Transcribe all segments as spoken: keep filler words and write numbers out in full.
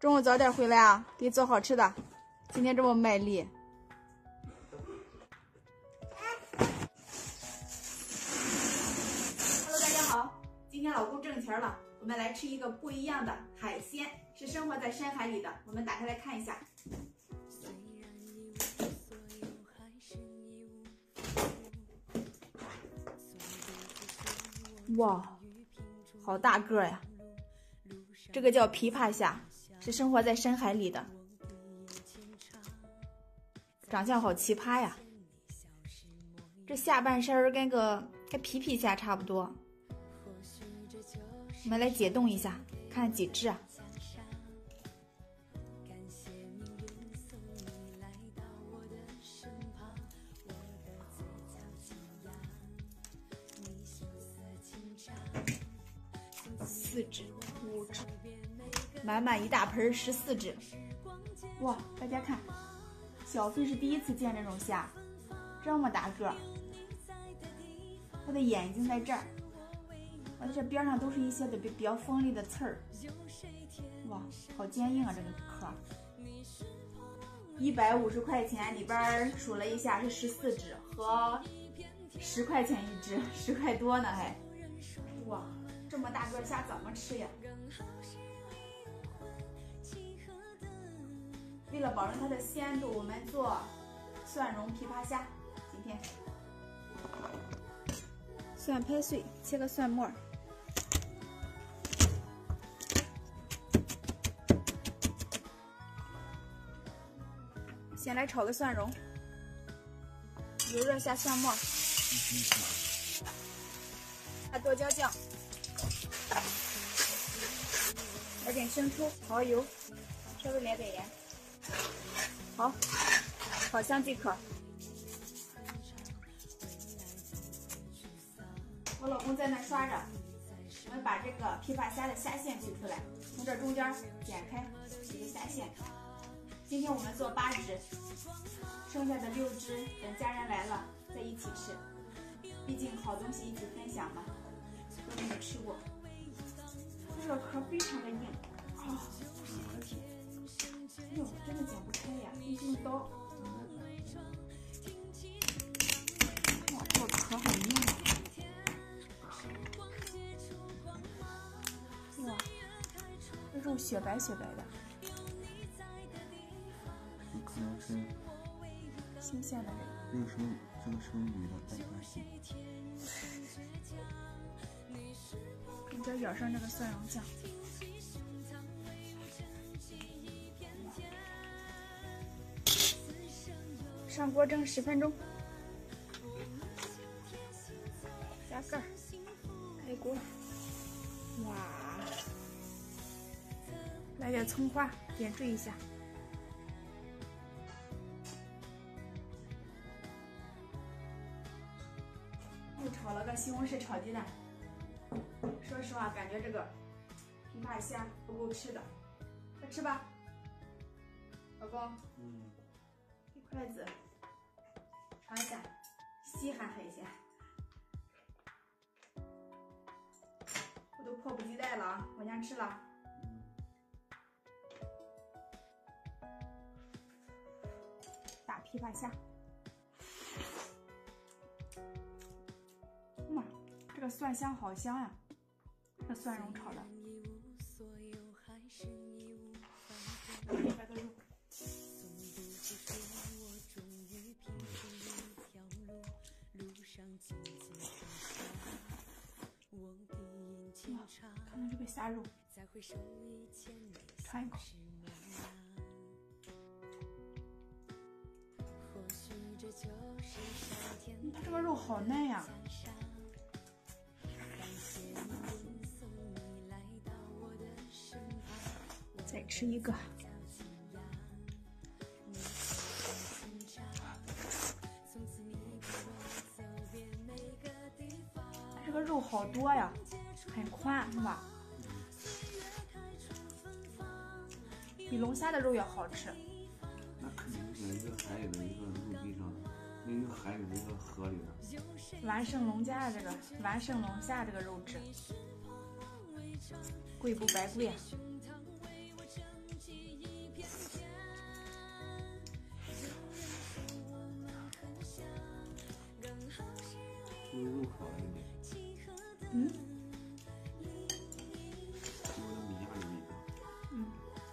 中午早点回来啊，给你做好吃的。今天这么卖力。Hello， 大家好，今天老公挣钱了，我们来吃一个不一样的海鲜，是生活在深海里的。我们打开来看一下。哇，好大个呀！这个叫琵琶虾，是生活在深海里的，长相好奇葩呀！这下半身跟个跟皮皮虾差不多。我们来解冻一下，看几只啊？四只、五只，满满一大盆，十四只。哇，大家看，小飞是第一次见这种虾，这么大个儿。它的眼睛在这儿，而且这边上都是一些的比比较锋利的刺儿。哇，好坚硬啊这个壳。一百五十块钱，里边数了一下是十四只，和十块钱一只，十块多呢还。哇，这么大个虾怎么吃呀？为了保证它的鲜度，我们做蒜蓉琵琶虾。今天蒜拍碎，切个蒜末。先来炒个蒜蓉，油热下蒜末，下剁椒酱，来点生抽、蚝油，稍微来点盐。好，炒香即可。我老公在那刷着，我们把这个琵琶虾的虾线取出来，从这中间剪开几个虾线。今天我们做八只，剩下的六只等家人来了再一起吃，毕竟好东西一起分享嘛。都没有吃过，这个壳非常的硬啊！哎呦，真的剪不开呀，必须用刀。哇，这个壳好硬啊！哇，这肉雪白雪白的。 可能是新鲜的这个时候，这个时候女的带关系。 你再舀上这个蒜蓉酱，上锅蒸十分钟，加盖儿，开锅。哇，来点葱花，点缀一下。又炒了个西红柿炒鸡蛋。说实话，感觉这个琵琶虾不够吃的，快吃吧，老公。 嗯。 给筷子，尝一下稀罕海鲜。我都迫不及待了啊！我先吃了。 嗯。 大琵琶虾。哇，这个蒜香好香呀！这蒜蓉炒的。来个肉。哇，看看这个虾肉，尝一口。嗯，它这个肉好嫩呀。再吃一个。它这个肉好多呀，很宽，是吧？比龙虾的肉要好吃。 那肯定是一个海里的一个陆地上，另一个海里的一个河里的。 完胜龙虾这个，完胜龙虾这个肉质，贵不白贵啊！ 是不是肉少了一点？ 嗯。 有点米饭的味道。 嗯。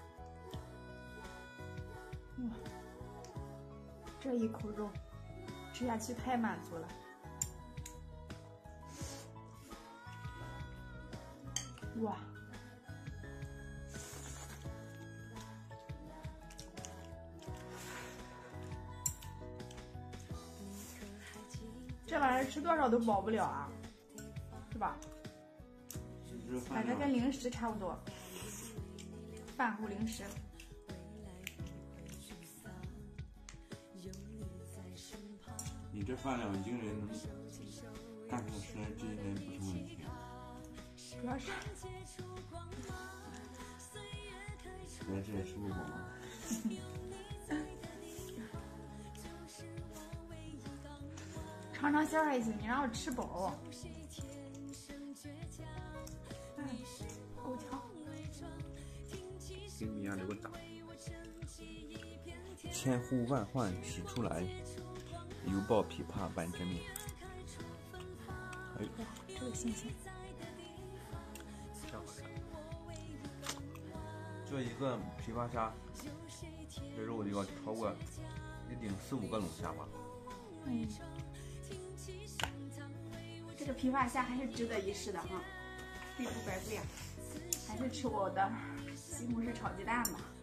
哇，这一口肉吃下去太满足了。哇。这玩意儿吃多少都饱不了啊，是吧？反正跟零食差不多，饭后零食。 你这饭量，一个人能干出十来只应该不成问题。 主要是， 十来只也吃不饱吗？ 尝尝馅还行，你让我吃饱。嗯，够呛。 给米娅留个档。千呼万唤始出来，犹抱琵琶半遮面。哎， 哇，这个新鲜。 真好看。这一个琵琶虾，这肉得要超过得顶四五个龙虾吧。 嗯。这个琵琶虾还是值得一试的哈，贵不白贵啊！还是吃我的西红柿炒鸡蛋吧。